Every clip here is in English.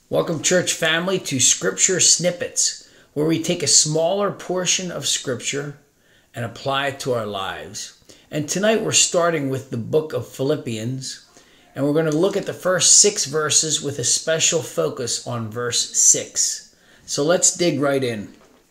Welcome, church family, to Scripture Snippets, where we take a smaller portion of Scripture and apply it to our lives. And tonight we're starting with the book of Philippians, and we're going to look at the first 6 verses with a special focus on verse 6. So let's dig right in.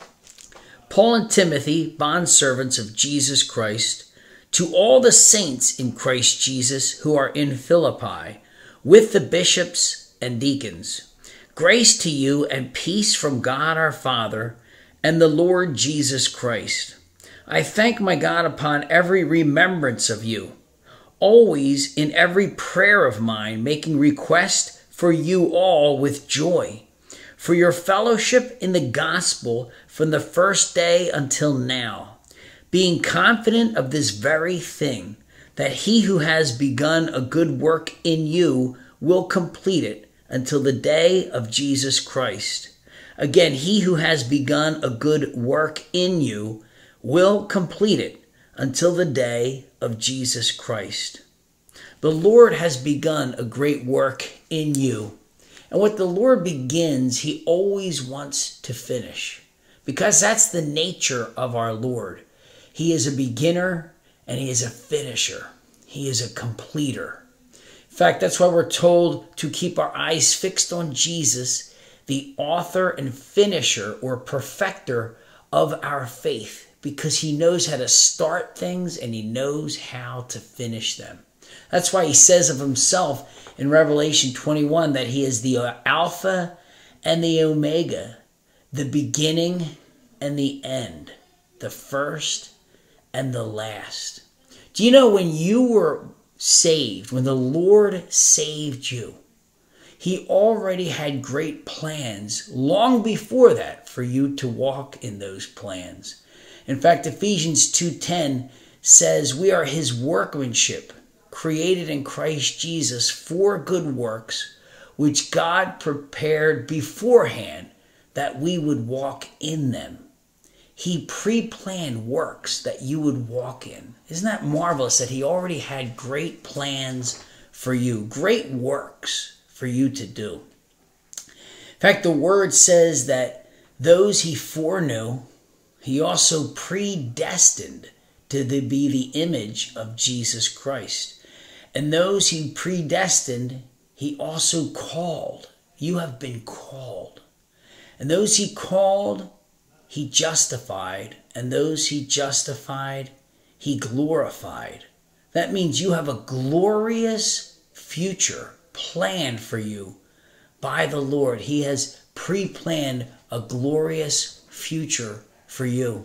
Paul and Timothy, bondservants of Jesus Christ, to all the saints in Christ Jesus who are in Philippi, with the bishops and deacons. Grace to you and peace from God our Father and the Lord Jesus Christ. I thank my God upon every remembrance of you, always in every prayer of mine, making request for you all with joy, for your fellowship in the gospel from the first day until now, being confident of this very thing, that he who has begun a good work in you will complete it until the day of Jesus Christ. Again, he who has begun a good work in you will complete it until the day of Jesus Christ. The Lord has begun a great work in you. And what the Lord begins, he always wants to finish, because that's the nature of our Lord. He is a beginner and he is a finisher. He is a completer. In fact, that's why we're told to keep our eyes fixed on Jesus, the author and finisher or perfecter of our faith, because he knows how to start things and he knows how to finish them. That's why he says of himself in Revelation 21 that he is the Alpha and the Omega, the beginning and the end, the first and the last. Do you know when you were saved, when the Lord saved you, he already had great plans long before that for you to walk in those plans. In fact, Ephesians 2:10 says we are his workmanship, created in Christ Jesus for good works, which God prepared beforehand that we would walk in them. He pre-planned works that you would walk in. Isn't that marvelous that he already had great plans for you, great works for you to do? In fact, the word says that those he foreknew, he also predestined to be the image of Jesus Christ. And those he predestined, he also called. You have been called. And those he called, he justified, and those he justified, he glorified. That means you have a glorious future planned for you by the Lord. He has pre-planned a glorious future for you.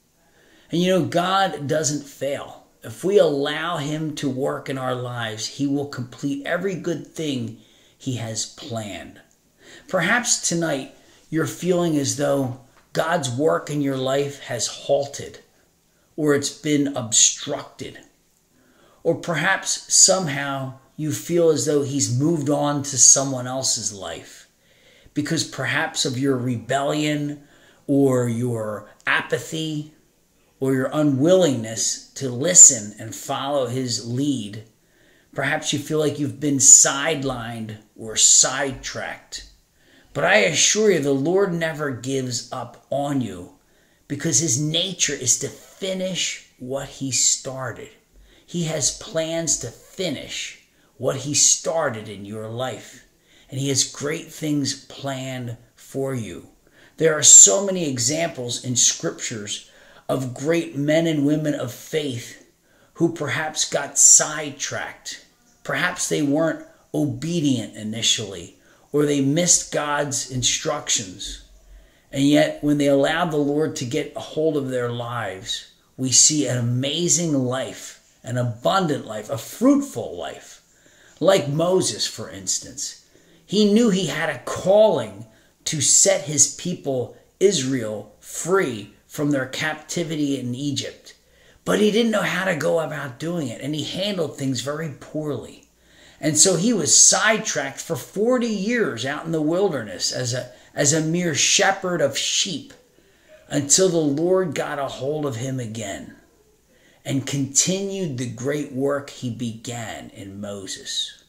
And you know, God doesn't fail. If we allow him to work in our lives, he will complete every good thing he has planned. Perhaps tonight you're feeling as though God's work in your life has halted, or it's been obstructed. Or perhaps somehow you feel as though he's moved on to someone else's life because perhaps of your rebellion or your apathy or your unwillingness to listen and follow his lead. Perhaps you feel like you've been sidelined or sidetracked. But I assure you, the Lord never gives up on you, because his nature is to finish what he started. He has plans to finish what he started in your life. And he has great things planned for you. There are so many examples in scriptures of great men and women of faith who perhaps got sidetracked. Perhaps they weren't obedient initially, or they missed God's instructions. And yet, when they allowed the Lord to get a hold of their lives, we see an amazing life, an abundant life, a fruitful life. Like Moses, for instance. He knew he had a calling to set his people, Israel, free from their captivity in Egypt. But he didn't know how to go about doing it, and he handled things very poorly. And so he was sidetracked for 40 years out in the wilderness as a mere shepherd of sheep, until the Lord got a hold of him again and continued the great work he began in Moses.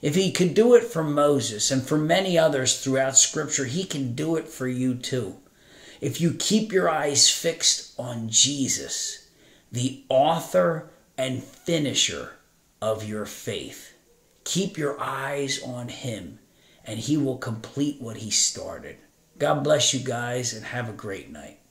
If he could do it for Moses and for many others throughout Scripture, he can do it for you too. If you keep your eyes fixed on Jesus, the author and finisher of your faith. Keep your eyes on him, and he will complete what he started. God bless you guys, and have a great night.